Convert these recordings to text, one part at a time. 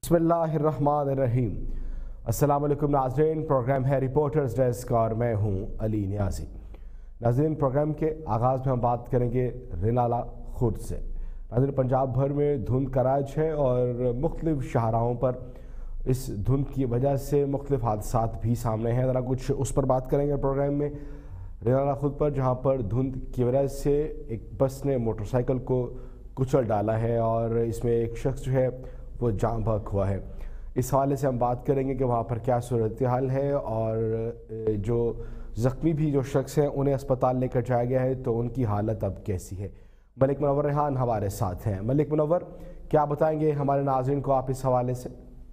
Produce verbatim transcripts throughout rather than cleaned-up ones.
बिस्मिल्लाहिर्रहमानिर्रहीम। अस्सलाम वालेकुम नाज़रीन, प्रोग्राम है रिपोर्टर्स डेस्क और मैं हूँ अली नियाज़ी। नाज़रीन, प्रोग्राम के आगाज़ में हम बात करेंगे रेनाला खुर्द से। नाज़रीन, पंजाब भर में धुंध का राज है और मुख्तलिफ शाहराहों पर इस धुंध की वजह से मुख्तलिफ हादसात भी सामने हैं। ज़रा कुछ उस पर बात करेंगे प्रोग्राम में। रेनाला खुर्द पर जहाँ पर धुंध की वजह से एक बस ने मोटरसाइकिल को कुचल डाला है और इसमें एक शख्स जो है वो जाम बहक हुआ है। इस हवाले से हम बात करेंगे कि वहाँ पर क्या सूरत हाल है और जो ज़ख्मी भी जो शख्स हैं उन्हें अस्पताल लेकर जाया गया है तो उनकी हालत अब कैसी है। मलिक मुनव्वर रेहान हमारे साथ हैं। मलिक मुनव्वर, क्या बताएंगे हमारे नाज़रीन को आप इस हवाले से?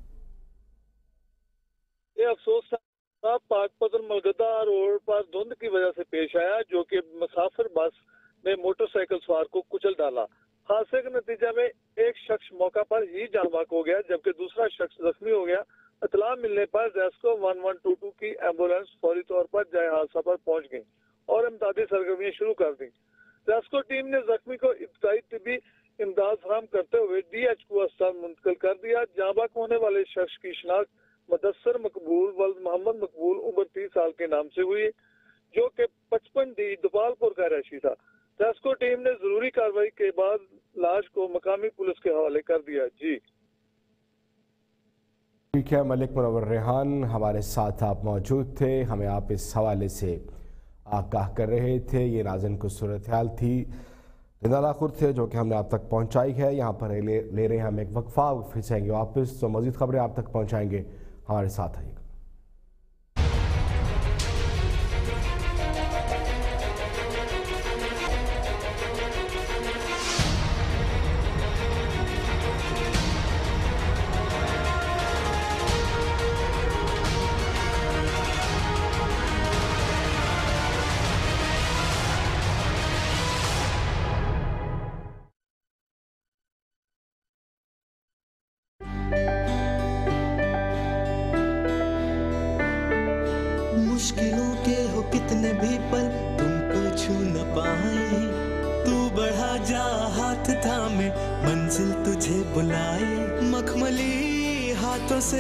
ये अफसोस था पाकपतन मलगदा रोड पर धुंध की वजह से पेश आया, जो कि मुसाफिर बस ने मोटरसाइकिल सवार को कुचल डाला। हादसे के नतीजे में एक शख्स मौका पर ही जान बहक हो गया जबकि दूसरा शख्स जख्मी हो गया। इतला मिलने पर rescue one one two two की एम्बुलेंस फौरी तौर पर जाए हादसा पर पहुंच गई और इमदादी सरगर्मियां शुरू कर दी। रेस्को टीम ने जख्मी को इब्तदाई तिब्बी इमदाद फराहम करते हुए डी एच को अस्पताल मुंतकिल कर दिया। जान बहक होने वाले शख्स की शिनाख्त मुदस्सर मकबूल वल्द मोहम्मद मकबूल उम्र तीस साल के नाम से हुई, जो कि पचपन डी दुपालपुर का रहशी था। रेस्को टीम ने जरूरी कार्रवाई के बाद लाश को मकामी पुलिस के हवाले कर दिया। जी ठीक है, मलिक मुनव्वर रेहान हमारे साथ आप मौजूद थे, हमें आप इस हवाले से आगाह कर रहे थे। ये नाज़रीन को सूरत हाल थी रेनाला खुर्द से जो कि हमने आप तक पहुंचाई है। यहाँ पर ले, ले रहे हैं हम एक वक्फा, फिर जाएंगे वापस तो मज़ीद खबरें आप तक पहुँचाएंगे। हमारे साथ आइएगा। मुश्किलों के हो कितने भी पल तुमको छू न पाए, तू बढ़ा जा हाथ थामे मंजिल तुझे बुलाए। मखमली हाथों से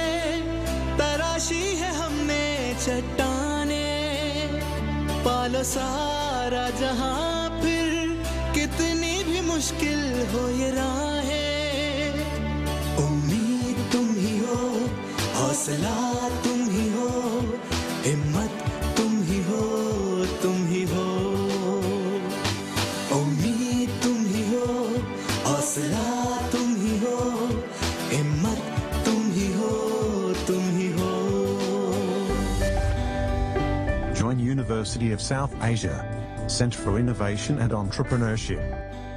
तराशी है हमने चट्टाने, पालो सारा जहां फिर कितनी भी मुश्किल हो ये राहें। उम्मीद तुम ही हो, हौसला तुम ही हो, हिम्मत तुम ही हो, तुम ही हो। उम्मीद तुम ही हो, हौसला तुम ही हो, हिम्मत तुम ही हो, तुम ही हो। Join University of South Asia, Center for Innovation and Entrepreneurship.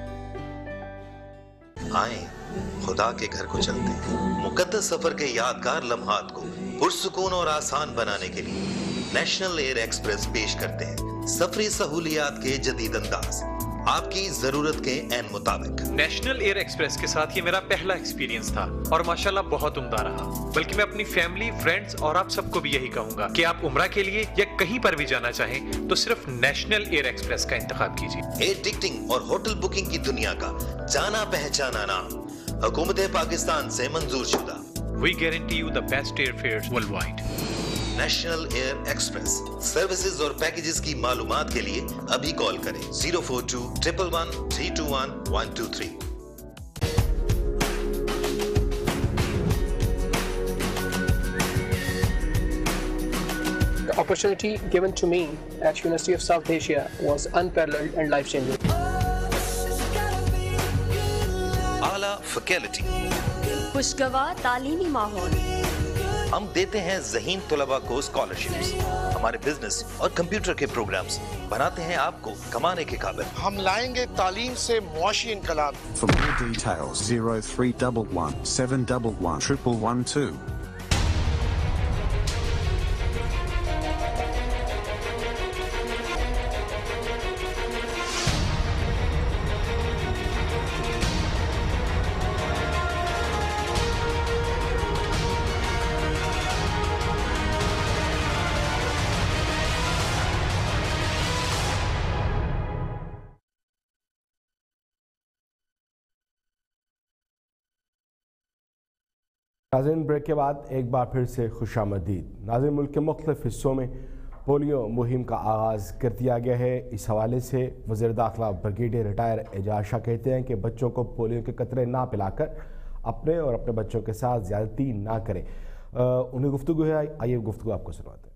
आए खुदा के घर को चलते हैं। मुकद्दस सफर के यादगार लम्हात को पुरसुकून और आसान बनाने के लिए नेशनल एयर एक्सप्रेस पेश करते हैं सफरी सहूलियात के जदीद अंदाज, आपकी जरूरत के एन मुताबिक। नेशनल एयर एक्सप्रेस के साथ ये मेरा पहला एक्सपीरियंस था और माशाल्लाह बहुत उम्दा रहा। बल्कि मैं अपनी फैमिली, फ्रेंड्स और आप सबको भी यही कहूंगा कि आप उम्रा के लिए या कहीं पर भी जाना चाहें तो सिर्फ नेशनल एयर एक्सप्रेस का इंतखाब कीजिए। एयर टिकटिंग और होटल बुकिंग की दुनिया का जाना पहचाना नाम, हुकूमत पाकिस्तान से मंजूर शुदा। We guarantee you the best airfares worldwide. National air express services और पैकेजेस की मालूमात के लिए अभी कॉल करें zero four two triple one three two one one two three. The opportunity given to me at University of South Asia was unparalleled and life-changing. आला faculty, खुशगवार तालीमी माहौल, हम देते हैं ज़हीन तलबा को स्कॉलरशिप्स। हमारे बिजनेस और कंप्यूटर के प्रोग्राम्स बनाते हैं आपको कमाने के काबिल। हम लाएंगे तालीम से मुआशी इनकलाब। For more details zero three one one seven one one one one two ناظرین بریک کے بعد ایک بار پھر سے خوش آمدید۔ ناظرین ملک کے مختلف حصوں میں پولیو مہم کا آغاز کر دیا گیا ہے۔ اس حوالے سے وزیر داخلہ بریگیڈیئر ریٹائر اعجاز شاہ کہتے ہیں کہ بچوں کو پولیو کے قطرے نہ پلا کر اپنے اور اپنے بچوں کے ساتھ زیادتی نہ کریں۔ انہیں گفتگو ہے، آئیے گفتگو آپ کو سناتے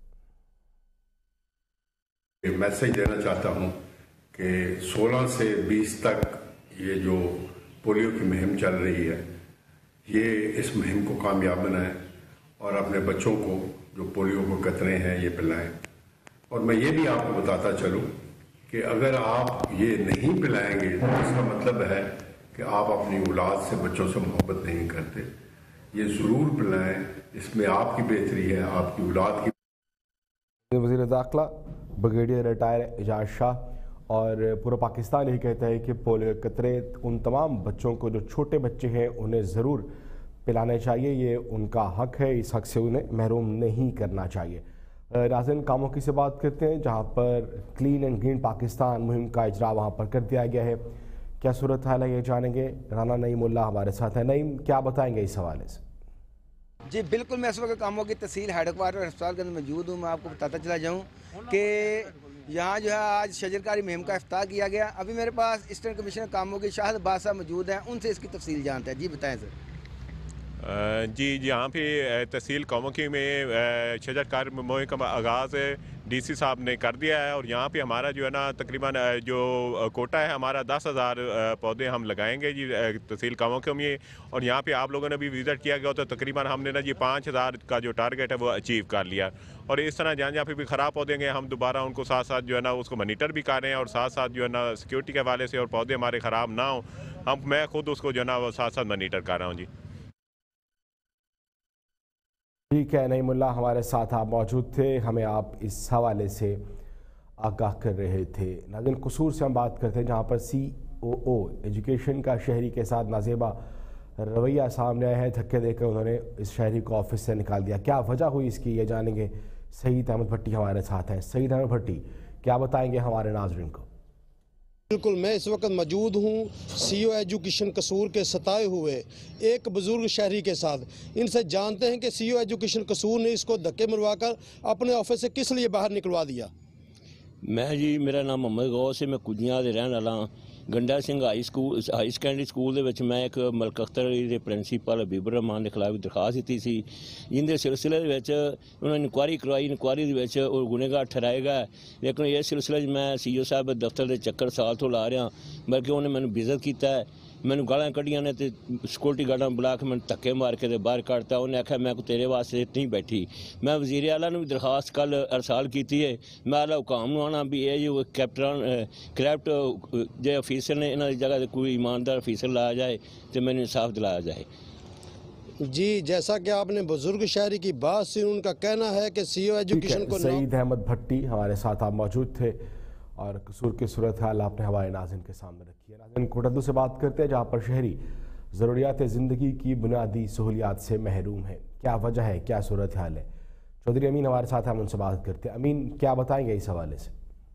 ہیں۔ میسیج دینا چاہتا ہوں کہ سولہ سے بیس تک یہ جو پولیو کی مہم چل رہی ہے، یہ اس مہم کو کامیاب بنائیں اور اپنے بچوں کو جو پولیو کو قطرے ہیں یہ پلائیں۔ اور میں یہ بھی آپ کو بتاتا چلوں کہ اگر آپ یہ نہیں پلائیں گے تو اس کا مطلب ہے کہ آپ اپنی اولاد سے، بچوں سے محبت نہیں کرتے۔ یہ ضرور پلائیں، اس میں آپ کی بہتری ہے، آپ کی اولاد کی۔ وزیر داخلہ بریگیڈیئر ریٹائر اعجاز شاہ اور پورا پاکستان یہی کہتا ہے کہ پولیو قطرے ان تمام بچوں کو جو چھوٹے بچے ہیں انہیں ضرور پلانے چاہیے، یہ ان کا حق ہے، اس حق سے انہیں محروم نہیں کرنا چاہیے۔ ناظرین کاموں کی سے بات کرتے ہیں جہاں پر کلین اینڈ گرین پاکستان مہم کا اجرا وہاں پر کر دیا گیا ہے۔ کیا صورت حال ہے یہ جانیں گے، رانا نعیم اللہ ہمارے ساتھ ہیں۔ نعیم، کیا بتائیں گے اس حوالے سے؟ جی بالکل، میں اس وقت کاموں کی تفصیل ہیڈ کوارٹر ہسپتال کے اندر موجود ہوں۔ میں آپ کو بتاتا چلا جاؤں کہ یہاں جو ہے آج شجرکاری مہم کا افتتاح کیا گیا۔ ابھی میرے پاس اسٹنٹ کمشنر کاموں کے شاہد عباس صاحب موجود ہیں، ان سے اس کی تفصیل جانتے ہیں۔ جی بتائیں سر۔ جی یہاں پہ تحصیل قومکی میں شجرکاری مہم کا آغاز ڈی سی صاحب نے کر دیا ہے، اور یہاں پہ ہمارا جو ہے نا تقریباً جو کوٹا ہے ہمارا دس ہزار پودے ہم لگائیں گے جی تحصیل قومکی میں، اور یہاں پہ آپ لوگوں نے بھی وزٹ کیا گیا تو تقریباً ہم نے نا جی پانچ ہزار کا جو ٹارگیٹ ہے وہ اچیو کر لیا۔ اور اس طرح جہاں جہاں پہ بھی خراب پودے گئے ہم دوبارہ ان کو ساتھ ساتھ جو ہے نا اس کو مانیٹر بھی کر رہے ہیں، اور ساتھ ساتھ جو ہے نا سیکیورٹی کے حوالے سے اور پودے ہمارے خراب نہ ہوں، ہم میں خود اس کو جو ہے نا وہ ساتھ ساتھ مانیٹر کر رہا ہوں۔ جی ٹھیک ہے نعیم اللہ، ہمارے ساتھ آپ موجود تھے، ہمیں آپ اس حوالے سے آگاہ کر رہے تھے۔ ناظرین قصور سے ہم بات کرتے ہیں جہاں پر سی او او ایجوکیشن کا شہری کے ساتھ نازیبہ رویہ سامنے آیا ہے، دھکے دے کر انہوں نے اس شہری کو آفس سے نکال دیا۔ کیا وجہ ہوئی اس کی، یہ جانیں گے۔ سعید احمد بھٹی ہمارے ساتھ ہیں۔ سعید احمد بھٹی، کیا بتائیں گے ہمارے ناظرین کو؟ بالکل، میں اس وقت موجود ہوں سی او ایجوکیشن قصور کے ستائے ہوئے ایک بزرگ شہری کے ساتھ۔ ان سے جانتے ہیں کہ سی او ایجوکیشن قصور نے اس کو دھکے مروا کر اپنے آفس سے کس لیے باہر نکلوا دیا۔ میں جی میرا نام محمد غوث ہے، میں کجیاں دے رہن والا ہاں۔ Ganda Singh high school high secondary school دے وچ میں ایک ملک اختر علی دے پرنسپل حبیب الرحمان کے خلاف درخواست دیتی سی، جن دے سلسلے دے وچ انہوں نے انکوائری کروائی۔ انکوائری دے وچ وہ گنہگار ٹھہرائے گئے، لیکن اس سلسلے میں سی او صاحب دفتر دے چکر سال تو لا رہا، بلکہ انہوں نے مینوں بےعزت کیتا ہے، مینوں گالاں کڈیاں نے تے سیکورٹی گارڈاں بلا کے مینوں دھکے مار کے باہر کڈتا۔ انہیں آکھیا میں کو تیرے واسطے نہیں بیٹھی۔ میں وزیر اعلیٰ نوں بھی درخواست کل ارسال کیتی ہے، میں اعلیٰ حکام نوں آنا بھی یہ جو کیپٹن کرپٹ جو آفیسر نے انہاں دی جگہ تے کوئی ایماندار آفیسر لایا جائے تو مینوں انصاف دلایا جائے۔ جی جیسا کہ آپ نے بزرگ شہری کی بات سے ان کا کہنا ہے کہ سی او ایجوکیشن کو سعید احمد بھٹی ہمارے ساتھ آپ موجود تھے اور قصور کی صورتحال آپ نے ہمارے ناظرین کے سامنے رکھی ہے۔ ناظرین کوٹدو سے بات کرتے ہیں جہاں پر شہری ضروریات زندگی کی بنیادی سہولیات سے محروم ہیں۔ کیا وجہ ہے، کیا صورتحال ہے؟ چودھری امین ہمارے ساتھ ہم ان سے بات کرتے ہیں۔ امین، کیا بتائیں گے اس حوالے سے؟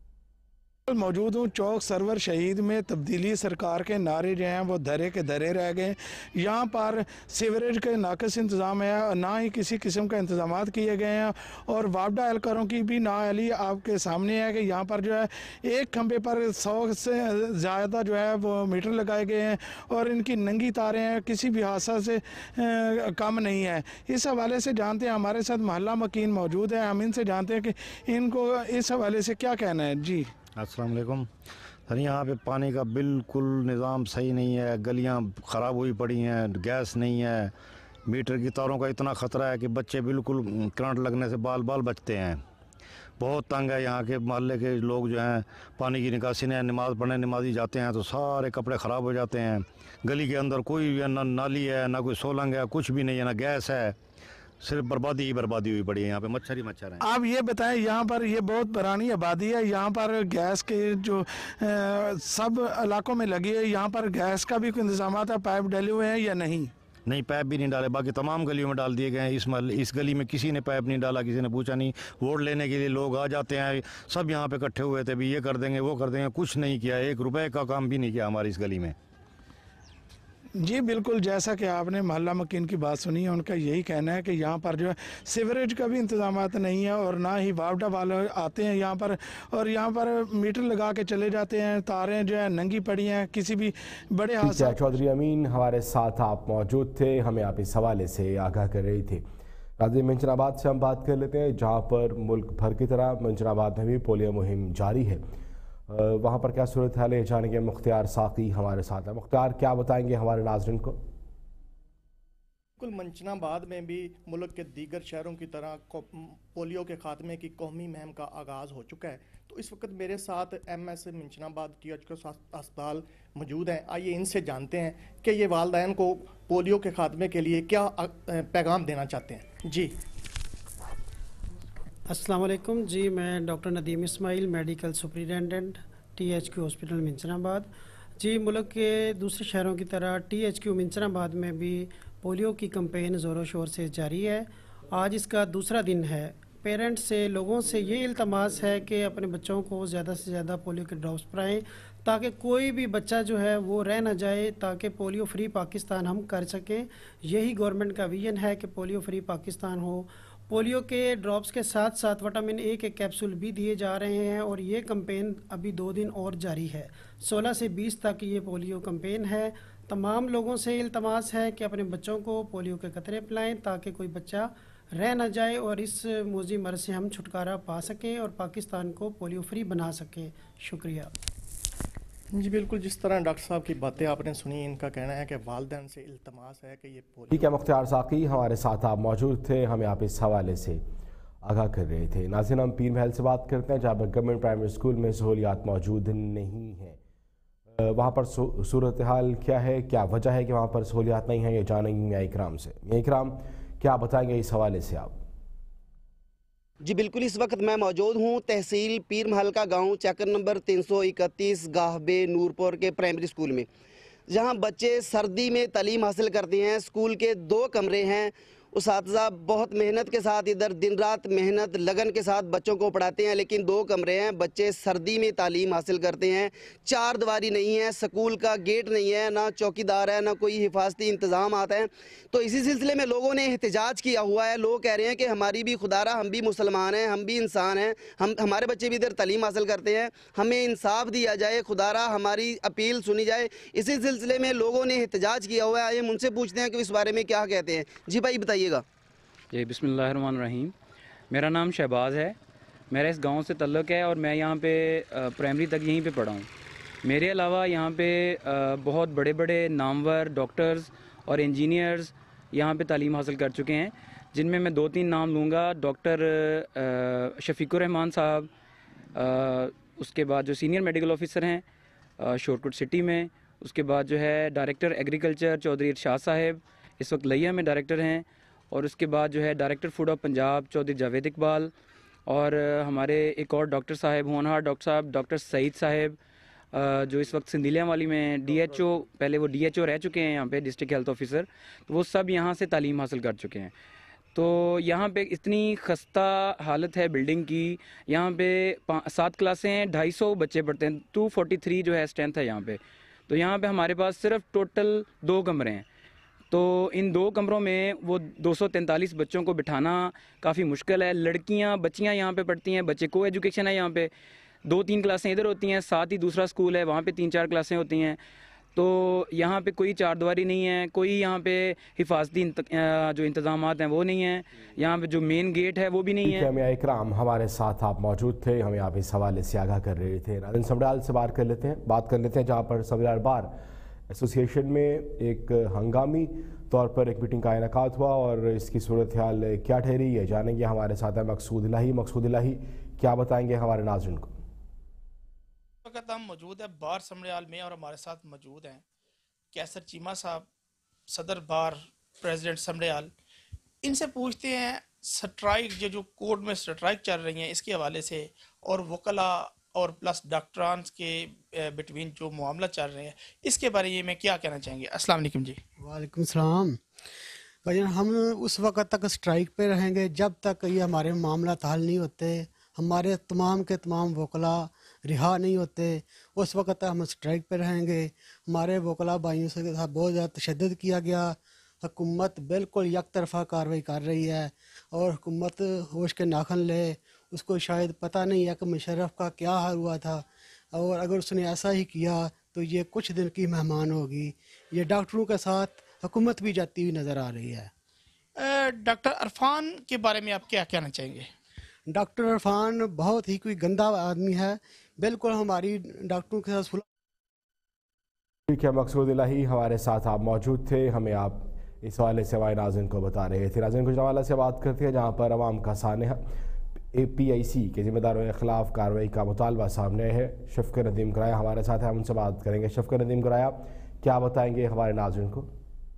موجود ہوں چوک سرور شہید میں، تبدیلی سرکار کے نعرے جو ہیں وہ دھرے کے دھرے رہ گئے۔ یہاں پر سیوریج کے ناقص انتظام ہے، نہ ہی کسی قسم کا انتظامات کیے گئے ہیں، اور وابڈا اہلکاروں کی بھی نااہلی آپ کے سامنے ہے کہ یہاں پر جو ہے ایک کھمبے پر سو سے زیادہ جو ہے وہ میٹر لگائے گئے ہیں، اور ان کی ننگی تاریں ہیں، کسی بھی حادثہ سے کم نہیں ہے۔ اس حوالے سے جانتے ہیں، ہمارے ساتھ محلہ مکین موجود ہے، ہم ان سے جانتے ہیں کہ ان کو اس حوالے سے کیا کہنا ہے۔ جی السلام علیکم سر، یہاں پہ پانی کا بالکل نظام صحیح نہیں ہے، گلیاں خراب ہوئی پڑی ہیں، گیس نہیں ہے، میٹر کی تاروں کا اتنا خطرہ ہے کہ بچے بالکل کرنٹ لگنے سے بال بال بچتے ہیں۔ بہت تنگ ہے یہاں کے محلے کے لوگ جو ہیں، پانی کی نکاسی نہیں، نماز پڑھنے نمازی جاتے ہیں تو سارے کپڑے خراب ہو جاتے ہیں۔ گلی کے اندر کوئی نہ نالی ہے، نہ کوئی سولنگ ہے، کچھ بھی نہیں ہے، نہ گیس ہے، صرف بربادی ہی بربادی ہوئی پڑی ہے، یہاں پہ مچھر ہی مچھر ہیں۔ آپ یہ بتائیں، یہاں پر یہ بہت پرانی آبادی ہے، یہاں پر گیس کے جو سب علاقوں میں لگی ہے، یہاں پر گیس کا بھی کوئی انتظامات ہے، پائپ ڈالے ہوئے ہیں یا نہیں؟ نہیں، پائپ بھی نہیں ڈالے، باقی تمام گلیوں میں ڈال دیے گئے ہیں۔ اس محلے اس گلی میں کسی نے پائپ نہیں ڈالا، کسی نے پوچھا نہیں۔ ووٹ لینے کے لیے لوگ آ جاتے ہیں، سب یہاں پہ اکٹھے ہوئے تھے بھی یہ کر دیں گے وہ کر دیں گے، کچھ نہیں کیا، ایک روپے کا کام بھی نہیں کیا ہماری اس گلی میں۔ جی بالکل، جیسا کہ آپ نے محلہ مکین کی بات سنی ہے، ان کا یہی کہنا ہے کہ یہاں پر جو ہے سیوریج کا بھی انتظامات نہیں ہے اور نہ ہی واپڈا والے آتے ہیں یہاں پر، اور یہاں پر میٹر لگا کے چلے جاتے ہیں، تاریں جو ہے ننگی پڑی ہیں، کسی بھی بڑے حادثہ. چودھری امین ہمارے ساتھ آپ موجود تھے، ہمیں آپ اس حوالے سے آگاہ کر رہی تھے. ناظرین، منچن آباد سے ہم بات کر لیتے ہیں، جہاں پر ملک بھر کی طرح منچن آباد میں بھی پولیو مہم جاری ہے. وہاں پر کیا صورتحال ہے جانیں گے. مختار ساقی ہمارے ساتھ ہے. مختار، کیا بتائیں گے ہمارے ناظرین کو؟ بالکل، منچن آباد میں بھی ملک کے دیگر شہروں کی طرح پولیو کے خاتمے کی قومی مہم کا آغاز ہو چکا ہے. تو اس وقت میرے ساتھ ایم ایس منچن آباد ٹی ایچ کو اسپتال موجود ہیں. آئیے ان سے جانتے ہیں کہ یہ والدین کو پولیو کے خاتمے کے لیے کیا پیغام دینا چاہتے ہیں. جی السلام علیکم. جی میں doctor Nadeem Ismail, medical superintendent T H Q hospital Manchanabad. جی ملک کے دوسرے شہروں کی طرح ٹی ایچ کیو منچن آباد میں بھی پولیو کی کمپین زور و شور سے جاری ہے. آج اس کا دوسرا دن ہے. پیرنٹس سے، لوگوں سے یہ التماس ہے کہ اپنے بچوں کو زیادہ سے زیادہ پولیو کے ڈراپس پڑھائیں تاکہ کوئی بھی بچہ جو ہے وہ رہ نہ جائے، تاکہ پولیو فری پاکستان ہم کر سکیں. یہی گورنمنٹ کا ویژن ہے کہ پولیو فری پاکستان ہو. پولیو کے ڈراپس کے ساتھ ساتھ وٹامن اے کے کیپسول بھی دیے جا رہے ہیں اور یہ کمپین ابھی دو دن اور جاری ہے. سولہ سے بیس تک یہ پولیو کمپین ہے. تمام لوگوں سے التماس ہے کہ اپنے بچوں کو پولیو کے قطرے پلائیں تاکہ کوئی بچہ رہ نہ جائے اور اس موذی مرض سے ہم چھٹکارا پا سکیں اور پاکستان کو پولیو فری بنا سکیں. شکریہ. جی بالکل، جس طرح ڈاکٹر صاحب کی باتیں آپ نے سنی، ان کا کہنا ہے کہ والدین سے التماس ہے کہ یہ پولیو. ٹھیک ہے، مختار ساقی ہمارے ساتھ آپ موجود تھے، ہمیں آپ اس حوالے سے آگاہ کر رہے تھے. ناظرین، ہم پیر محل سے بات کرتے ہیں، جہاں پر گورنمنٹ پرائمری اسکول میں سہولیات موجود نہیں ہیں. وہاں پر صورتحال کیا ہے، کیا وجہ ہے کہ وہاں پر سہولیات نہیں ہیں، یہ جانیں گے میاں اکرام سے. میاں اکرام، کیا بتائیں گے اس حوالے سے آپ؟ جی بالکل، اس وقت میں موجود ہوں تحصیل پیر محل کا گاؤں چیکر نمبر تین سو اکتیس گاہبے نورپور کے پرائمری اسکول میں، جہاں بچے سردی میں تعلیم حاصل کرتے ہیں. اسکول کے دو کمرے ہیں. اساتذہ بہت محنت کے ساتھ ادھر دن رات محنت لگن کے ساتھ بچوں کو پڑھاتے ہیں، لیکن دو کمرے ہیں. بچے سردی میں تعلیم حاصل کرتے ہیں. چار دیواری نہیں ہے، سکول کا گیٹ نہیں ہے، نہ چوکیدار ہے، نہ کوئی حفاظتی انتظامات ہیں. تو اسی سلسلے میں لوگوں نے احتجاج کیا ہوا ہے. لوگ کہہ رہے ہیں کہ ہماری بھی خدارہ، ہم بھی مسلمان ہیں، ہم بھی انسان ہیں، ہم ہمارے بچے بھی ادھر تعلیم حاصل کرتے ہیں، ہمیں انصاف دیا جائے، خدارہ ہماری اپیل سنی جائے. اسی سلسلے میں لوگوں نے احتجاج کیا ہوا ہے. آئیے ان سے پوچھتے ہیں کہ اس بارے میں کیا کہتے ہیں. جی بھائی بتائیے گا. جی بسم اللہ الرحمن الرحیم. میرا نام شہباز ہے، میرا اس گاؤں سے تعلق ہے اور میں یہاں پہ پرائمری تک یہیں پہ پڑھا ہوں. میرے علاوہ یہاں پہ بہت بڑے بڑے نامور ڈاکٹرز اور انجینئرز یہاں پہ تعلیم حاصل کر چکے ہیں، جن میں میں دو تین نام لوں گا. ڈاکٹر شفیق الرحمان صاحب، اس کے بعد جو سینئر میڈیکل آفیسر ہیں شورکٹ سٹی میں، اس کے بعد جو ہے ڈائریکٹر ایگریکلچر چودھری ارشاد صاحب اس وقت لیا میں ڈائریکٹر ہیں، اور اس کے بعد جو ہے director food of Punjab Chaudhry Javed Iqbal, اور ہمارے ایک اور ڈاکٹر صاحب ہونہار ڈاکٹر صاحب ڈاکٹر سعید صاحب جو اس وقت سندھیلیاں والی میں ڈی ایچ او، پہلے وہ ڈی ایچ او رہ چکے ہیں یہاں پہ ڈسٹرکٹ ہیلتھ آفیسر، تو وہ سب یہاں سے تعلیم حاصل کر چکے ہیں. تو یہاں پہ اتنی خستہ حالت ہے بلڈنگ کی. یہاں پہ سات کلاسیں ہیں، ڈھائی سو بچے پڑھتے ہیں، ٹو فورٹی تھری جو ہے اسٹرینتھ ہے یہاں پہ. تو یہاں پہ ہمارے پاس صرف ٹوٹل دو کمرے ہیں. تو ان دو کمروں میں وہ دو سو تینتالیس بچوں کو بٹھانا کافی مشکل ہے. لڑکیاں بچیاں یہاں پہ پڑھتی ہیں، بچے کو ایجوکیشن ہے یہاں پہ. دو تین کلاسیں ادھر ہوتی ہیں، ساتھ ہی دوسرا اسکول ہے وہاں پہ تین چار کلاسیں ہوتی ہیں. تو یہاں پہ کوئی چار دیواری نہیں ہے، کوئی یہاں پہ حفاظتی جو انتظامات ہیں وہ نہیں ہیں. یہاں پہ جو مین گیٹ ہے وہ بھی نہیں ہے. میاں اکرام ہمارے ساتھ آپ موجود تھے، ہمیں آپ اس حوالے سے آگاہ کر رہے تھے. ناظرین، سمڑیال سے بات کر لیتے ہیں بات کر لیتے ہیں جہاں پر سمڑیال بار ایسوسی ایشن میں ایک ہنگامی طور پر ایک میٹنگ کا انعقاد ہوا، اور اس کی صورتحال کیا ٹھہری یہ جانیں گے. ہمارے ساتھ ہے مقصود الہی. مقصود الہی، کیا بتائیں گے ہمارے ناظرین کو؟ اس وقت ہم موجود ہیں بار سمڑیال میں اور ہمارے ساتھ موجود ہیں کیسر چیمہ صاحب، صدر بار پریزیڈنٹ سمڑیال. ان سے پوچھتے ہیں سٹرائک جو جو کورٹ میں سٹرائک چل رہی ہیں اس کے حوالے سے، اور وکلاء اور پلس ڈاکٹران کے بٹوین جو معاملہ چل رہے ہیں اس کے بارے میں کیا کہنا چاہیں گے؟ السلام علیکم. جی وعلیکم السلام. بھائی ہم اس وقت تک اسٹرائک پہ رہیں گے جب تک یہ ہمارے معاملات حل نہیں ہوتے. ہمارے تمام کے تمام وکلاء रिहा नहीं होते, उस वक्त तक हम स्ट्राइक पर रहेंगे। हमारे वकला भाइयों से साथ बहुत ज़्यादा तशद्दुद किया गया। हुकूमत बिल्कुल एक तरफा कार्रवाई कर रही है और हुकूमत होश के नाखन ले, उसको शायद पता नहीं है कि मुशर्रफ का क्या हाल हुआ था, और अगर उसने ऐसा ही किया तो ये कुछ दिन की मेहमान होगी। ये डॉक्टरों के साथ हुकूमत भी जाती हुई नज़र आ रही है। डॉक्टर इरफान के बारे में आप क्या कहना चाहेंगे? डॉक्टर इरफान बहुत ही कोई गंदा आदमी है, बिल्कुल हमारी डॉक्टरों के साथ। ठीक है, मकसूद इलाही हमारे साथ आप मौजूद थे, हमें आप इस हवाले से हमारे नाज़रीन को बता रहे थे। नाज़रीन कुछ हवाले से बात करते हैं जहाँ पर अवाम का सानहा ए पी आई सी के ज़िम्मेदारों के ख़िलाफ़ कार्रवाई का मुतालबा सामने है। शफ़क़त नदीम कराया हमारे साथ है, हम उनसे बात करेंगे। शफ़क़त नदीम कराया, क्या बताएंगे हमारे नाज़रीन को?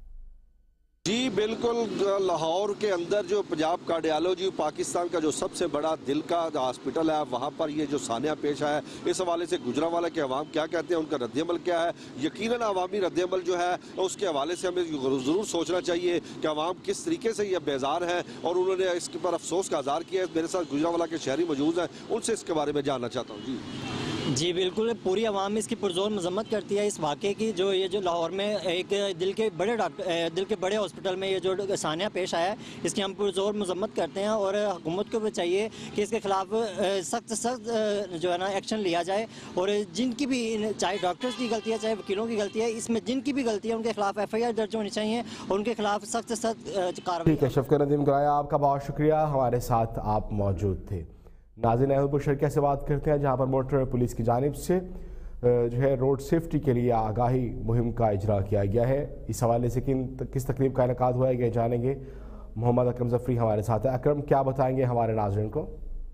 जी बिल्कुल, लाहौर के अंदर जो पंजाब कार्डियोलॉजी पाकिस्तान का जो सबसे बड़ा दिल का हॉस्पिटल है, वहाँ पर ये जो सानिया पेश है, इस हवाले से गुजरांवाला के अवाम क्या कहते हैं, उनका रद्दअमल क्या है। यकीनन अवामी रद्दअमल जो है उसके हवाले से हमें ज़रूर सोचना चाहिए कि अवाम किस तरीके से ये बेजार हैं और उन्होंने इसके पर अफसोस का इज़हार किया है। मेरे साथ गुजरांवाला के शहरी मौजूद हैं, उनसे इसके बारे में जानना चाहता हूँ। जी जी बिल्कुल, पूरी आवाम इसकी पुरजोर मजम्मत करती है इस वाक़े की, जो ये जो लाहौर में एक दिल के बड़े डॉक्टर दिल के बड़े हॉस्पिटल में ये जो सानिया पेश आया है, इसकी हम पुरजोर मजम्मत करते हैं। और हुकूमत को भी चाहिए कि इसके खिलाफ सख्त सख्त जो है ना एक्शन लिया जाए, और जिनकी भी, चाहे डॉक्टर्स की गलती है चाहे वकीलों की गलती है, इसमें जिनकी भी गलती है उनके खिलाफ एफ आई आर दर्ज होनी चाहिए और उनके खिलाफ सख्त सख्त कार्रवाई। ठीक है, शफ़क़त नदीम कराया, आपका बहुत शुक्रिया, हमारे साथ आप मौजूद थे। नाज़रीन, अहमदपुर शर्किया से बात करते हैं जहाँ पर मोटर पुलिस की जानिब से जो है रोड सेफ्टी के लिए आगाही मुहिम का इजरा किया गया है। इस हवाले से किन किस तकरीब का इनेकाद हुआ है ये जानेंगे। मोहम्मद अकरम ज़फ़री हमारे साथ है। अकरम, क्या बताएंगे हमारे नाज़रीन को?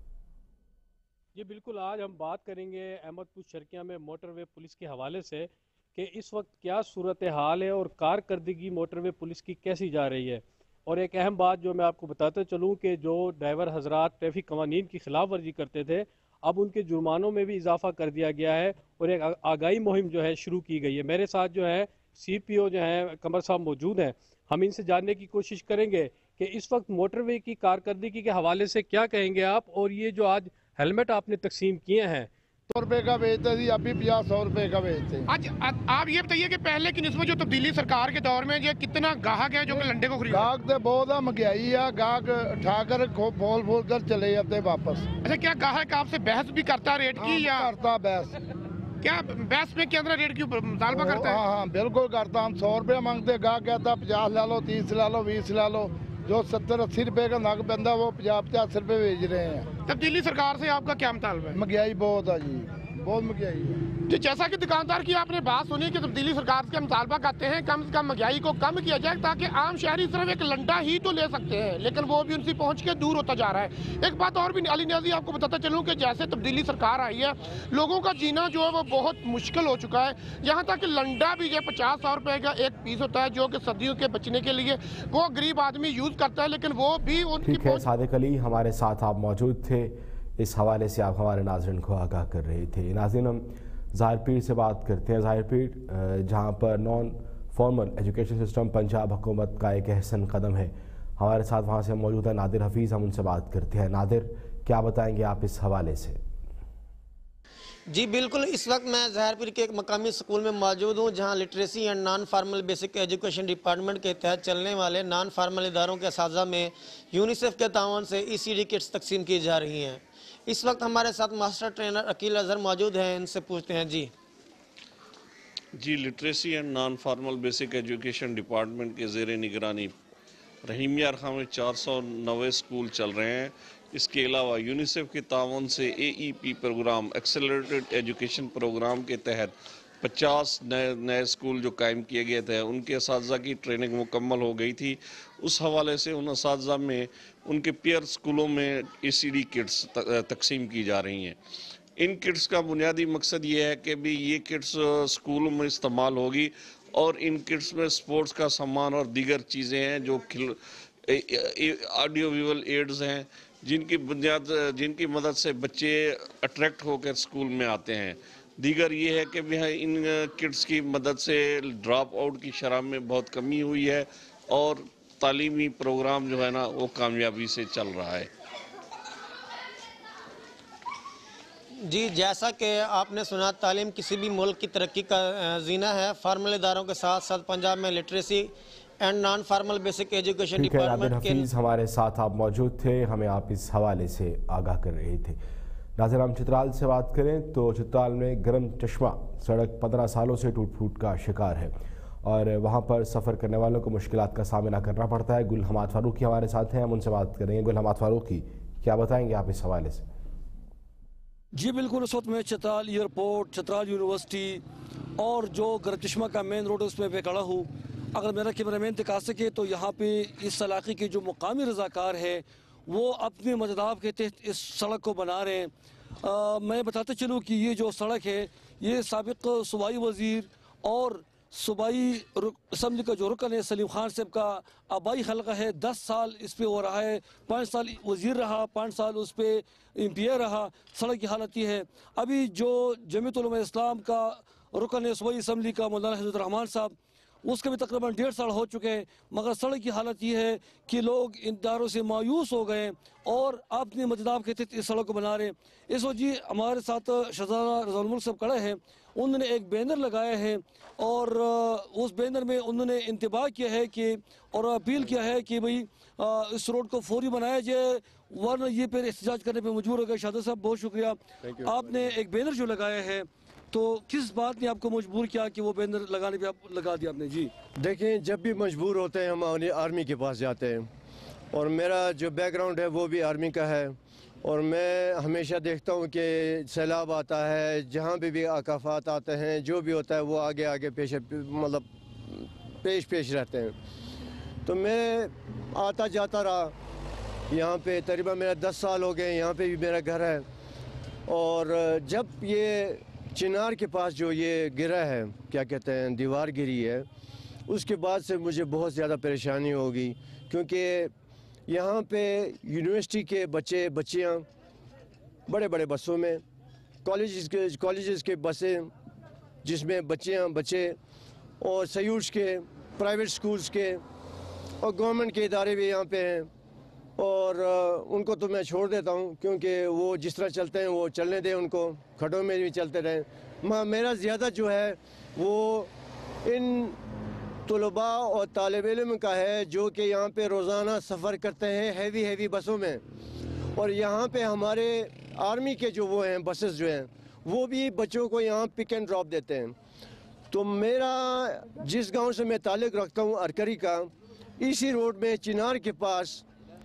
जी बिल्कुल, आज हम बात करेंगे अहमदपुर शर्किया में मोटरवे पुलिस के हवाले से कि इस वक्त क्या सूरत हाल है और कारकर्दगी मोटरवे पुलिस की कैसी जा रही है। और एक अहम बात जो मैं आपको बताते चलूँ कि जो ड्राइवर हजरात ट्रैफिक कवानीन की खिलाफ वर्जी करते थे, अब उनके जुर्मानों में भी इजाफा कर दिया गया है और एक आगाही मुहिम जो है शुरू की गई है। मेरे साथ जो है सी पी ओ जो हैं कमर साहब मौजूद हैं, हम इनसे जानने की कोशिश करेंगे कि इस वक्त मोटरवे की कारकर्दगी के हवाले से क्या कहेंगे आप, और ये जो आज हेलमेट आपने तकसीम किए हैं सौ रुपए का बेचते थी, अभी पचास सौ रुपए का बेचते हैं। आज आप ये बताइए कि पहले की निस्बत जो तब्दीली सरकार के दौर में ये कितना गाहक है जो कि लंडे को खरीद? गाहक तो बहुत है, महंगाई है, गाहक उठाकर बोल बोल कर चले जाते वापस। अच्छा, क्या गाहक आपसे बहस भी करता रेट की? या करता बहस? क्या बहस में के अंदर रेट की मुतालबा करता है? हाँ हाँ बिल्कुल करता। हम सौ रुपये मांगते, गाहक कहता पचास ला लो, तीस ला लो, बीस ला लो। जो सत्तर अस्सी रुपए का नग बंदा वो पचास पचास रुपए बेच रहे हैं। तब्दीली सरकार से आपका क्या मुतालबा है? महंगाई बहुत है जी, बहुत महंगाई है। जी, जैसा कि दुकानदार की आपने बात सुनी कि तब्दीली सरकार से मुतालबा करते हैं कम से कम महंगाई को कम किया जाए, ताकि आम शहरी सिर्फ एक लंडा ही तो ले सकते हैं, लेकिन वो भी उनसे पहुंच के दूर होता जा रहा है। एक बात और भी अली न्याजी आपको बताता चलूं कि जैसे तब्दीली सरकार आई है, लोगों का जीना जो है वो बहुत मुश्किल हो चुका है। यहाँ तक कि लंडा भी जो पचास सौ रुपए का एक पीस होता है, जो कि सर्दियों के बचने के लिए वो गरीब आदमी यूज करता है, लेकिन वो भी उनकी। ठीक है, सादिक अली हमारे साथ आप मौजूद थे, इस हवाले से आप हमारे नाज़रीन को आगाह कर रहे थे। नाज़रीन, हम ज़ाहिर पीर से बात करते हैं। ज़ाहिर पीर जहाँ पर non formal education system Punjab हुकूमत का एक अहसन कदम है, हमारे साथ वहाँ से मौजूद है नादिर हफीज़, हम उनसे बात करते हैं। नादिर, क्या बताएंगे आप इस हवाले से? जी बिल्कुल, इस वक्त मैं ज़ाहिरपुर के एक मकामी स्कूल में मौजूद हूँ, जहाँ literacy and non formal basic education department के तहत चलने वाले नॉन फार्मल इदारों के असातिज़ा में यूनिसेफ के तावन से ई सी डी किट्स तकसीम की जा रही हैं। इस वक्त हमारे साथ मास्टर ट्रेनर अकील अजहर मौजूद हैं, इनसे पूछते हैं। जी जी literacy and non formal basic education department के ज़ेर निगरानी रहीमिया खां में चार सौ नवे स्कूल चल रहे हैं। इसके अलावा यूनिसेफ के तावन से A E P programme accelerated education programme के तहत पचास नए नए स्कूल जो कायम किए गए थे, उनके असातिज़ा की ट्रेनिंग मुकम्मल हो गई थी। उस हवाले से उन असातिज़ा में उनके पीयर स्कूलों में ए सी डी किट्स तकसीम की जा रही हैं। इन किट्स का बुनियादी मकसद ये है कि भी ये किट्स स्कूलों में इस्तेमाल होगी और इन किट्स में स्पोर्ट्स का सामान और दीगर चीज़ें हैं जो खिल ऑडियो विजुअल एड्स हैं, जिनकी बुनियाद जिनकी मदद से बच्चे अट्रैक्ट होकर स्कूल में आते हैं। दीगर ये है कि भी इन किट्स की मदद से ड्रॉप आउट की शरह में बहुत कमी हुई है और तालीमी प्रोग्राम जो है ना वो कामयाबी से चल रहा है। جی جیسا کہ آپ نے سنا تعلیم کسی بھی ملک کی ترقی کا زینہ ہے. فارمل اداروں کے ساتھ ساتھ پنجاب میں literacy and non formal basic education department کے ہمارے ساتھ آپ موجود تھے, ہمیں آپ اس حوالے سے آگاہ کر رہے تھے. ناظرین ہم چترال سے بات کریں تو چترال میں گرم چشمہ سڑک پندرہ سالوں سے ٹوٹ پھوٹ کا شکار ہے اور وہاں پر سفر کرنے والوں کو مشکلات کا سامنا کرنا پڑتا ہے. گل حماد فاروقی ہمارے ساتھ ہیں, ہم ان سے بات کریں گے. گل حماد فاروقی, کیا بتائیں گے آپ اس حوالے سے؟ جی بالکل, اس وقت میں چترال ایئرپورٹ, چترال یونیورسٹی اور جو گرم چشمہ کا مین روڈ اس میں پہ کھڑا ہوں. اگر میرا کیمرہ مین دکھا سکے تو یہاں پہ اس علاقے کے جو مقامی رضاکار ہے وہ اپنے مجداب کے تحت اس سڑک کو بنا رہے ہیں. آ, میں بتاتے چلوں کہ یہ جو سڑک ہے یہ سابق صوبائی وزیر اور صوبائی اسمبلی کا جو رکن ہے سلیم خان صاحب کا آبائی حلقہ ہے. دس سال اس پہ ہو رہا ہے, پانچ سال وزیر رہا, پانچ سال اس پہ ایم پی اے رہا. سڑک کی حالت یہ ہے. ابھی جو جمعیت علماء اسلام کا رکن ہے صوبائی اسمبلی کا مولانا حضرت الرحمان صاحب, اس کے بھی تقریباً ڈیڑھ سال ہو چکے ہیں, مگر سڑک کی حالت یہ ہے کہ لوگ ان اداروں سے مایوس ہو گئے اور اپنے مجداب کے تحت اس سڑک کو بنا رہے ہیں. اس وقت جی ہمارے ساتھ شہزادہ رضا الملک صاحب کھڑے ہیں, انہوں نے ایک بینر لگایا ہے اور اس بینر میں انہوں نے انتباہ کیا ہے کہ اور اپیل کیا ہے کہ بھئی اس روڈ کو فوری بنایا جائے ورنہ یہ پھر احتجاج کرنے پہ مجبور ہو گئے. شہزادہ صاحب بہت شکریہ. آپ نے ایک بینر جو لگایا ہے تو کس بات نے آپ کو مجبور کیا کہ وہ بینر لگانے پہ آپ لگا دیا آپ نے؟ جی دیکھیں, جب بھی مجبور ہوتے ہیں ہم آرمی کے پاس جاتے ہیں اور میرا جو بیک گراؤنڈ ہے وہ بھی آرمی کا ہے اور میں ہمیشہ دیکھتا ہوں کہ سیلاب آتا ہے, جہاں بھی بھی آکافات آتے ہیں, جو بھی ہوتا ہے وہ آگے آگے پیش مطلب پیش پیش رہتے ہیں. تو میں آتا جاتا رہا یہاں پہ, تقریباً میرا دس سال ہو گئے, یہاں پہ بھی میرا گھر ہے. اور جب یہ چنار کے پاس جو یہ گرا ہے, کیا کہتے ہیں, دیوار گری ہے, اس کے بعد سے مجھے بہت زیادہ پریشانی ہوگی کیونکہ یہاں پہ یونیورسٹی کے بچے بچیاں بڑے بڑے بسوں میں, کالجز کے کالجز کے بسیں جس میں بچیاں بچے اور سیوٹس کے, پرائیویٹ سکولز کے اور گورنمنٹ کے ادارے بھی یہاں پہ ہیں. اور ان کو تو میں چھوڑ دیتا ہوں کیونکہ وہ جس طرح چلتے ہیں وہ چلنے دیں, ان کو کھڈوں میں بھی چلتے رہیں. میرا زیادہ جو ہے وہ ان طلباء اور طالب علم کا ہے جو کہ یہاں پہ روزانہ سفر کرتے ہیں ہیوی ہیوی بسوں میں, اور یہاں پہ ہمارے آرمی کے جو وہ ہیں بسز جو ہیں وہ بھی بچوں کو یہاں پک اینڈ ڈراپ دیتے ہیں. تو میرا جس گاؤں سے میں تعلق رکھتا ہوں ارکری کا, اسی روڈ میں چنار کے پاس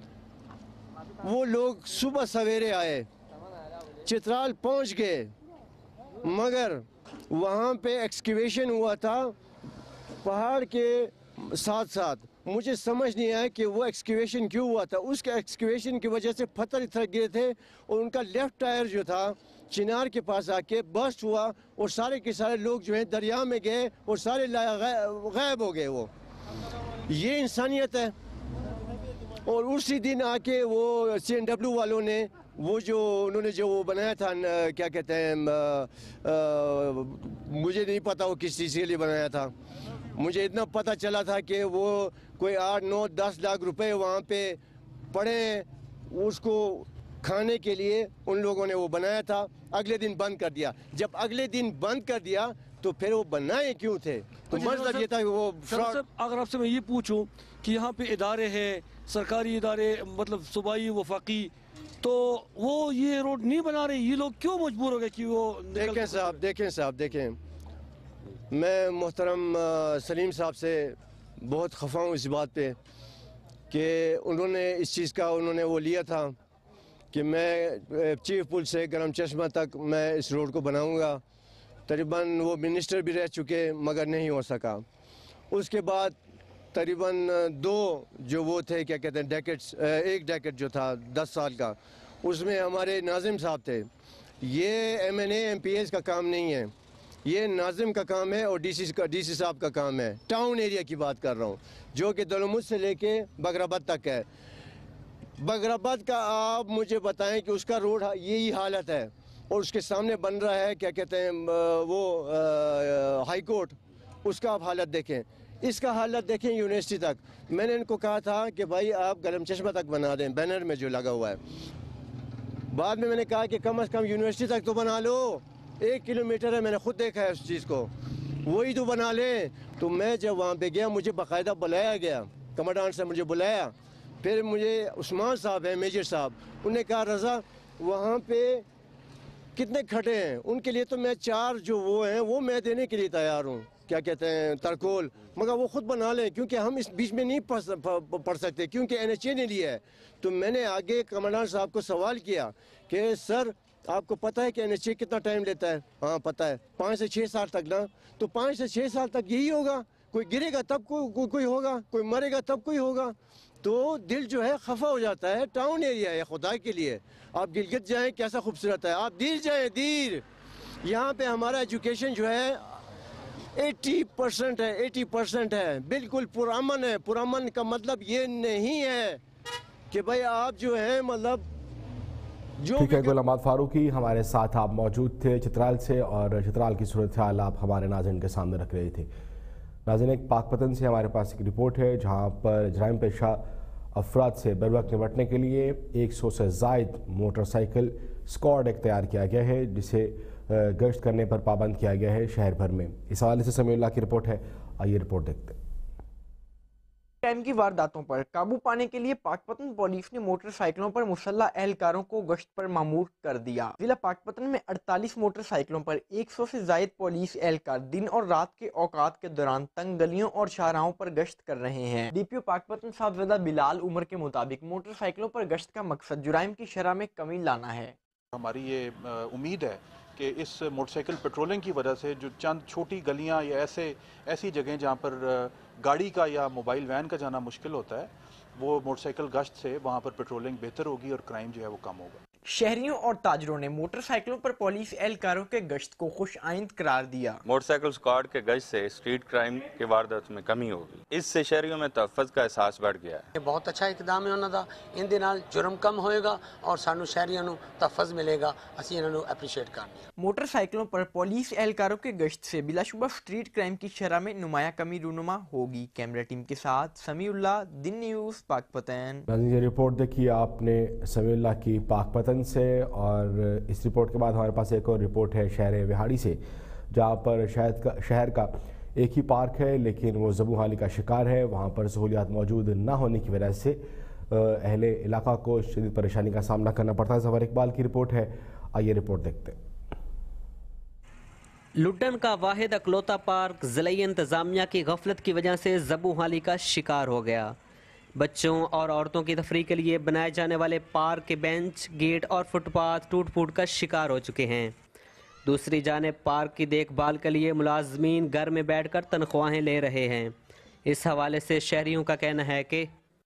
وہ لوگ صبح سویرے آئے, چترال پہنچ گئے, مگر وہاں پہ ایکسکیویشن ہوا تھا پہاڑ کے ساتھ ساتھ. مجھے سمجھ نہیں آیا کہ وہ ایکسکیویشن کیوں ہوا تھا. اس کے ایکسکیویشن کی وجہ سے پتھر اتھر گرے تھے اور ان کا لیفٹ ٹائر جو تھا چنار کے پاس آ کے برسٹ ہوا اور سارے کے سارے لوگ جو ہیں دریا میں گئے اور سارے غائب ہو گئے. وہ یہ انسانیت ہے. اور اسی دن آ کے وہ سی این ڈبلیو والوں نے وہ جو انہوں نے جو وہ بنایا تھا, کیا کہتے ہیں, مجھے نہیں پتا وہ کس چیز کے لیے بنایا تھا. مجھے اتنا پتہ چلا تھا کہ وہ کوئی آٹھ نو دس لاکھ روپے وہاں پہ پڑے ہیں اس کو کھانے کے لیے, ان لوگوں نے وہ بنایا تھا. اگلے دن بند کر دیا. جب اگلے دن بند کر دیا تو پھر وہ بنائے کیوں تھے؟ تو مطلب یہ تھا کہ وہ اگر آپ سے میں یہ پوچھوں کہ یہاں پہ ادارے ہیں, سرکاری ادارے, مطلب صوبائی وفاقی, تو وہ یہ روڈ نہیں بنا رہے, یہ لوگ کیوں مجبور ہو گئے کہ وہ؟ دیکھیں صاحب دیکھیں صاحب دیکھیں میں محترم سلیم صاحب سے بہت خفا ہوں اس بات پہ کہ انہوں نے اس چیز کا انہوں نے وہ لیا تھا کہ میں چیف پل سے گرم چشمہ تک میں اس روڈ کو بناؤں گا. تقریباً وہ منسٹر بھی رہ چکے مگر نہیں ہو سکا. اس کے بعد تقریباً دو جو وہ تھے, کیا کہتے ہیں, ڈیکٹس, ایک ڈیکٹ جو تھا دس سال کا, اس میں ہمارے ناظم صاحب تھے. یہ M N A M P S کا کام نہیں ہے, یہ ناظم کا کام ہے اور ڈی سی کا ڈی سی صاحب کا کام ہے. ٹاؤن ایریا کی بات کر رہا ہوں جو کہ دلمود سے لے کے بگراباد تک ہے. بگراباد کا آپ مجھے بتائیں کہ اس کا روڈ یہی حالت ہے اور اس کے سامنے بن رہا ہے, کیا کہتے ہیں, وہ ہائی کورٹ, اس کا آپ حالت دیکھیں. اس کا حالت دیکھیں یونیورسٹی تک. میں نے ان کو کہا تھا کہ بھائی آپ گرم چشمہ تک بنا دیں, بینر میں جو لگا ہوا ہے. بعد میں میں نے کہا کہ کم از کم یونیورسٹی تک تو بنا لو، ایک کلومیٹر ہے، میں نے خود دیکھا ہے اس چیز کو، وہی تو بنا لیں۔ تو میں جب وہاں پہ گیا مجھے باقاعدہ بلایا گیا، کمانڈانٹ سے مجھے بلایا، پھر مجھے عثمان صاحب ہیں میجر صاحب، انہوں نے کہا رضا وہاں پہ کتنے کھٹے ہیں، ان کے لیے تو میں چار جو وہ ہیں وہ میں دینے کے لیے تیار ہوں، کیا کہتے ہیں ترکول، مگر وہ خود بنا لیں کیونکہ ہم اس بیچ میں نہیں پڑھ سکتے کیونکہ این ایچ اے نے لیا ہے۔ تو میں نے آگے کمانڈانٹ صاحب کو سوال کیا کہ سر آپ کو پتہ ہے کہ این ایچ اے کتنا ٹائم لیتا ہے؟ ہاں پتہ ہے، پانچ سے چھ سال تک نا، تو پانچ سے چھ سال تک یہی ہوگا، کوئی گرے گا تب کوئی کوئی ہوگا، کوئی مرے گا تب کوئی ہوگا، تو دل جو ہے خفا ہو جاتا ہے۔ ٹاؤن ایریا ہے خدا کے لیے، آپ گلگت جائیں کیسا خوبصورت ہے، آپ دیر جائیں دیر، یہاں پہ ہمارا ایجوکیشن جو ہے ایٹی پرسنٹ ہے، ایٹی پرسنٹ ہے، بالکل پرامن ہے۔ پرامن کا مطلب یہ نہیں ہے کہ بھائی آپ جو ہیں مطلب جو ٹھیک ہے، غلام احمد فاروقی ہمارے ساتھ آپ موجود تھے چترال سے، اور چترال کی صورتحال آپ ہمارے ناظرین کے سامنے رکھ رہے تھے۔ ناظرین، ایک پاک پتن سے ہمارے پاس ایک رپورٹ ہے جہاں پر جرائم پیشہ افراد سے بر وقت نمٹنے کے لیے ایک سو سے زائد موٹر سائیکل اسکواڈ ایک تیار کیا گیا ہے، جسے گشت کرنے پر پابند کیا گیا ہے شہر بھر میں۔ اس حوالے سے سمیع اللہ کی رپورٹ ہے، آئیے رپورٹ دیکھتے ہیں۔ کرائم کی وارداتوں پر قابو پانے کے لیے پاک پتن پولیس نے موٹر سائیکلوں پر مسلح اہلکاروں کو گشت پر مامور کر دیا۔ ضلع پاک پتن میں اڑتالیس موٹر سائیکلوں پر ایک سو سے زائد پولیس اہلکار دن اور رات کے اوقات کے دوران تنگ گلیوں اور شاہراہوں پر گشت کر رہے ہیں۔ ڈی پی او پاک پتن صاحبزادہ بلال عمر کے مطابق موٹر سائیکلوں پر گشت کا مقصد جرائم کی شرح میں کمی لانا ہے۔ ہماری یہ امید ہے کہ اس موٹر سائیکل پیٹرولنگ کی وجہ سے جو چند چھوٹی گلیاں یا ایسے ایسی جگہیں جہاں پر گاڑی کا یا موبائل وین کا جانا مشکل ہوتا ہے، وہ موٹر سائیکل گشت سے وہاں پر پیٹرولنگ بہتر ہوگی اور کرائم جو ہے وہ کم ہوگا۔ شہریوں اور تاجروں نے موٹر سائیکلوں پر پولیس اہلکاروں کے گشت کو خوش آئند قرار دیا۔ موٹر سائیکل اسکواڈ کے گشت سے اسٹریٹ کرائم کے واردات میں کمی ہوگی، اس سے شہریوں میں تحفظ کا احساس بڑھ گیا ہے۔ بہت اچھا اقدام ہے انہوں کا، ان دے نال جرم کم ہوئے گا اور سانو شہریوں نو تحفظ ملے گا، اسی انہوں نے اپریشیٹ کرنے۔ موٹر سائیکلوں پر پولیس اہلکاروں کے گشت سے بلا شبہ اسٹریٹ کرائم کی شرح میں نمایاں کمی رونما ہوگی۔ کیمرہ ٹیم کے ساتھ سمیع اللہ، دن نیوز، پاک پتن۔ یہ رپورٹ دیکھی آپ نے سمیع اللہ کی پاک پتن سے، اور اس رپورٹ کے بعد ہمارے پاس ایک اور رپورٹ ہے شہر وہاڑی سے، جہاں پر شاید کا شہر کا ایک ہی پارک ہے لیکن وہ زبوں حالی کا شکار ہے۔ وہاں پر سہولیات موجود نہ ہونے کی وجہ سے اہل علاقہ کو شدید پریشانی کا سامنا کرنا پڑتا ہے۔ ظفر اقبال کی رپورٹ ہے، آئیے رپورٹ دیکھتے ہیں۔ لڈن کا واحد اکلوتا پارک ضلعی انتظامیہ کی غفلت کی وجہ سے زبوں حالی کا شکار ہو گیا۔ بچوں اور عورتوں کی تفریح کے لیے بنائے جانے والے پارک کے بینچ، گیٹ اور فٹ پاتھ ٹوٹ پھوٹ کا شکار ہو چکے ہیں۔ دوسری جانب پارک کی دیکھ بھال کے لیے ملازمین گھر میں بیٹھ کر تنخواہیں لے رہے ہیں۔ اس حوالے سے شہریوں کا کہنا ہے کہ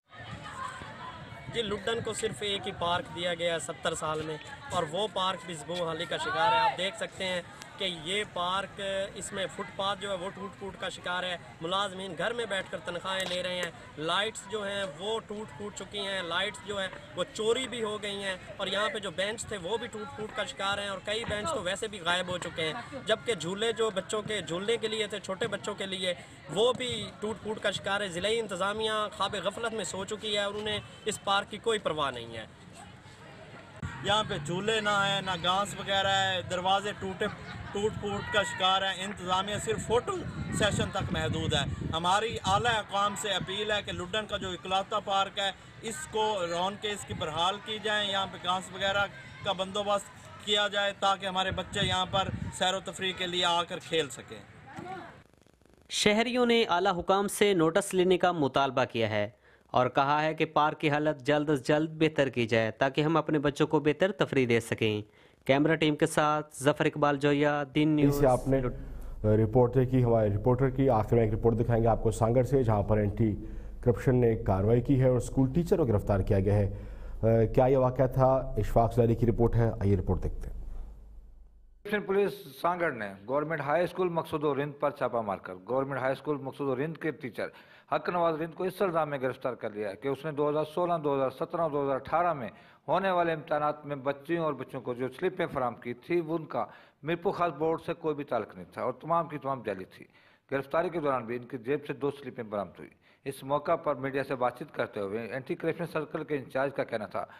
جی لڈن کو صرف ایک ہی پارک دیا گیا ہے ستر سال میں، اور وہ پارک بھی زبوں حالی کا شکار ہے۔ آپ دیکھ سکتے ہیں کہ یہ پارک، اس میں فٹ پاتھ جو ہے وہ ٹوٹ پھوٹ کا شکار ہے۔ ملازمین گھر میں بیٹھ کر تنخواہیں لے رہے ہیں۔ لائٹس جو ہیں وہ ٹوٹ پھوٹ چکی ہیں، لائٹس جو ہیں وہ چوری بھی ہو گئی ہیں، اور یہاں پہ جو بینچ تھے وہ بھی ٹوٹ پھوٹ کا شکار ہیں، اور کئی بینچ تو ویسے بھی غائب ہو چکے ہیں۔ جبکہ جھولے جو بچوں کے جھولنے کے لیے تھے، چھوٹے بچوں کے لیے، وہ بھی ٹوٹ پھوٹ کا شکار ہے۔ ضلعی انتظامیہ خواب غفلت میں سو چکی ہے اور انہیں اس پارک کی کوئی پرواہ نہیں ہے۔ یہاں پہ جھولے نہ ہیں، نہ گھاس وغیرہ ہے، دروازے ٹوٹے ٹوٹ پھوٹ کا شکار ہے۔ انتظامیہ صرف فوٹو سیشن تک محدود ہے۔ ہماری اعلیٰ اقوام سے اپیل ہے کہ لڈن کا جو اکلوتا پارک ہے اس کو رون کے اس کی بحال کی جائیں، یہاں پہ گھاس وغیرہ کا بندوبست کیا جائے تاکہ ہمارے بچے یہاں پر سیر و تفریح کے لیے آ کر کھیل سکیں۔ شہریوں نے اعلیٰ حکام سے نوٹس لینے کا مطالبہ کیا ہے اور کہا ہے کہ پارک کی حالت جلد از جلد بہتر کی جائے تاکہ ہم اپنے بچوں کو بہتر تفریح دے سکیں۔ کیمرہ ٹیم کے ساتھ ظفر اقبال جویا، دن نیوز۔ سے آپ نے رپورٹ دیکھی، ہمارے رپورٹر کی آخر میں ایک رپورٹ دکھائیں گے آپ کو سانگر سے، جہاں پر اینٹی کرپشن نے ایک کارروائی کی ہے اور اسکول ٹیچر کو گرفتار کیا گیا ہے۔ کیا یہ واقعہ تھا؟ اشفاق زاری کی رپورٹ ہے، آئیے رپورٹ دیکھتے ہیں۔ کرپشن پولیس سانگڑ نے گورنمنٹ ہائی اسکول مقصود و رند پر چھاپا مار کر گورنمنٹ ہائی اسکول مقصود و رند کے ٹیچر حق نواز رند کو اس الزام میں گرفتار کر لیا ہے کہ اس نے دو ہزار سولہ دو ہزار سترہ دو ہزار اٹھارہ میں ہونے والے امتحانات میں بچیوں اور بچوں کو جو سلپیں فراہم کی تھی وہ ان کا میرپور خاص بورڈ سے کوئی بھی تعلق نہیں تھا اور تمام کی تمام جعلی تھی۔ گرفتاری کے دوران بھی ان کی جیب سے دو سلپیں برآمد ہوئی۔ اس موقع پر میڈیا سے بات چیت کرتے ہوئے اینٹی کرپشن سرکل کے انچارج کا کہنا تھا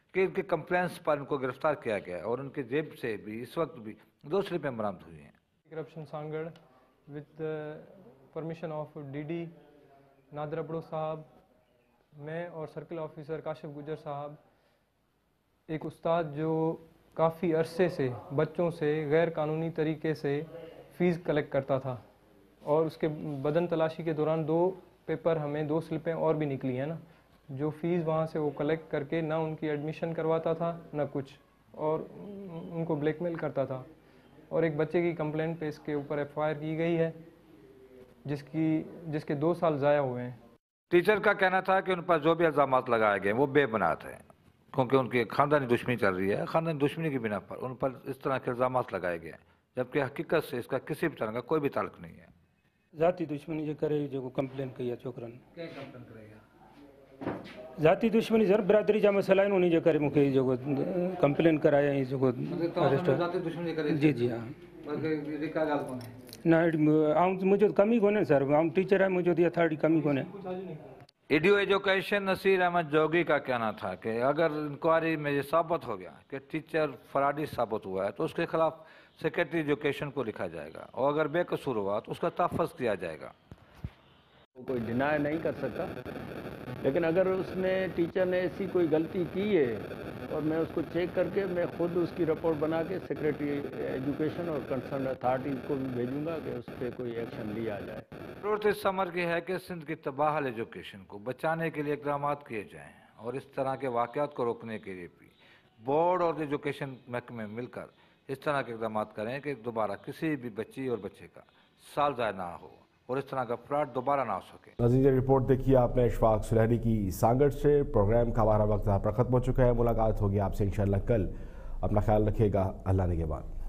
कि इनके कंप्लेंट्स पर इनको गिरफ्तार किया गया है और उनके जेब से भी इस वक्त भी दो स्लिपें बरामद हुई हैं। Corruption Sanghar with permission of D D Nadir Abro साहब, मैं और सर्कल ऑफिसर काशिफ गुजर साहब, एक उस्ताद जो काफ़ी अरसे से बच्चों से गैर कानूनी तरीके से फ़ीस कलेक्ट करता था और उसके बदन तलाशी के दौरान दो पेपर हमें दो स्लिपें और भी निकली हैं ना, जो फ़ीस वहाँ से वो कलेक्ट करके ना उनकी एडमिशन करवाता था ना कुछ, और उनको ब्लैकमेल करता था। और एक बच्चे की कंप्लेंट पे इसके ऊपर एफ आई आर की गई है जिसकी जिसके दो साल ज़ाया हुए हैं। टीचर का कहना था कि उन पर जो भी इल्ज़ाम लगाए गए वो बेबुनियाद हैं, क्योंकि उनकी ख़ानदानी दुश्मनी चल रही है। ख़ानदानी दुश्मनी की बिना पर उन पर इस तरह के इल्ज़ाम लगाए गए, जबकि हकीकत से इसका किसी भी तरह का कोई भी ताल्लुक नहीं है। ज़ाती दुश्मनी जो करे जो कंप्लेन कई है छोकरन क्या कंप्लेन करेगा? ज़ाती दुश्मनी सर बिरादरी जा मसला है उन्हीं जो करे मूंखे जो कंप्लेन कराया जो ज़ाती दुश्मनी करे जी जी हाँ ना मुझे कमी कोने सर आउं टीचर है मुझे दी अथॉरिटी कमी कोने। ईडीओ एजुकेशन नसीर अहमद जोगी का कहना था कि अगर इंक्वायरी में ये साबित हो गया कि टीचर फराडी साबित हुआ है तो उसके खिलाफ सेक्रेटरी एजुकेशन को लिखा जाएगा और अगर बेकसूर हुआ तो उसका तहफ़्फ़ुज़ किया जाएगा। कोई डिनाई नहीं कर सकता, लेकिन अगर उसने टीचर ने ऐसी कोई गलती की है और मैं उसको चेक करके मैं खुद उसकी रिपोर्ट बना के सेक्रेटरी एजुकेशन और कंसर्न अथॉरिटीज़ को भी भेजूंगा कि उस पर कोई एक्शन लिया जाए। जरूरत इस समर की है कि सिंध की तबाहल एजुकेशन को बचाने के लिए इक़दाम किए जाएँ और इस तरह के वाक़यात को रोकने के लिए भी बोर्ड और एजुकेशन महकमे मिलकर इस तरह के इक़दाम करें कि दोबारा किसी भी बच्ची और बच्चे का साल ज़ाया ना हो और इस तरह का फ्रॉड दोबारा ना हो सके। नाज़रीन, ये रिपोर्ट देखिए आपने इशफाक सुलहरी की सांगड़ से। प्रोग्राम का हमारा वक्त यहाँ पर ख़त्म हो चुका है। मुलाकात होगी आपसे इंशाअल्लाह कल। अपना ख्याल रखिएगा। अल्लाह निगहबान।